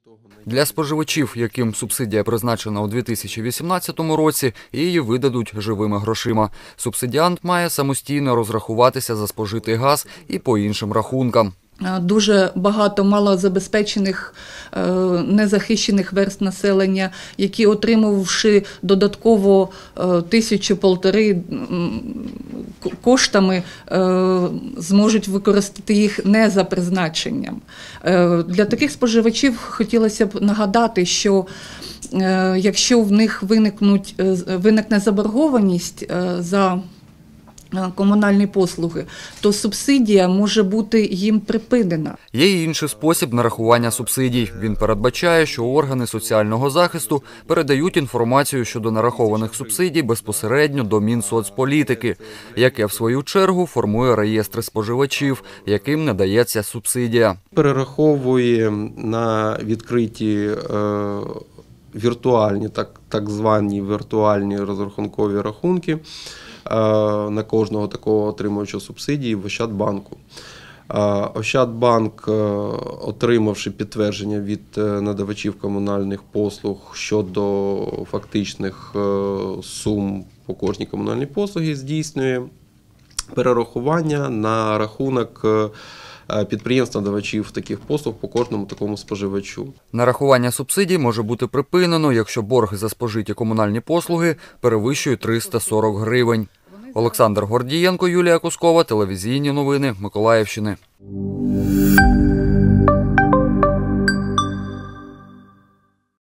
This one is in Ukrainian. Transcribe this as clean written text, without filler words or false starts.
Для споживачів, яким субсидія призначена у 2018 році, її видадуть живими грошима. Субсидіант має самостійно розрахуватися за спожитий газ і по іншим рахункам. Дуже багато малозабезпечених, незахищених верств населення, які, отримавши додатково 1000–1500 коштами, зможуть використати їх не за призначенням. Для таких споживачів хотілося б нагадати, що якщо в них виникне заборгованість за комунальні послуги, то субсидія може бути їм припинена. Є й інший спосіб нарахування субсидій. Він передбачає, що органи соціального захисту передають інформацію щодо нарахованих субсидій безпосередньо до Мінсоцполітики, яке, в свою чергу, формує реєстри споживачів, яким надається субсидія. Перераховує на відкриті віртуальні, так звані віртуальні розрахункові рахунки на кожного такого отримувача субсидії в Ощадбанку. Ощадбанк, отримавши підтвердження від надавачів комунальних послуг щодо фактичних сум по кожній комунальній послугі, здійснює перерахування на рахунок підприємств-надавачів таких послуг по кожному такому споживачу. Нарахування субсидій може бути припинено, якщо борг за спожиті комунальні послуги перевищує 340 гривень. Олександр Гордієнко, Юлія Кускова, телевізійні новини Миколаївщини.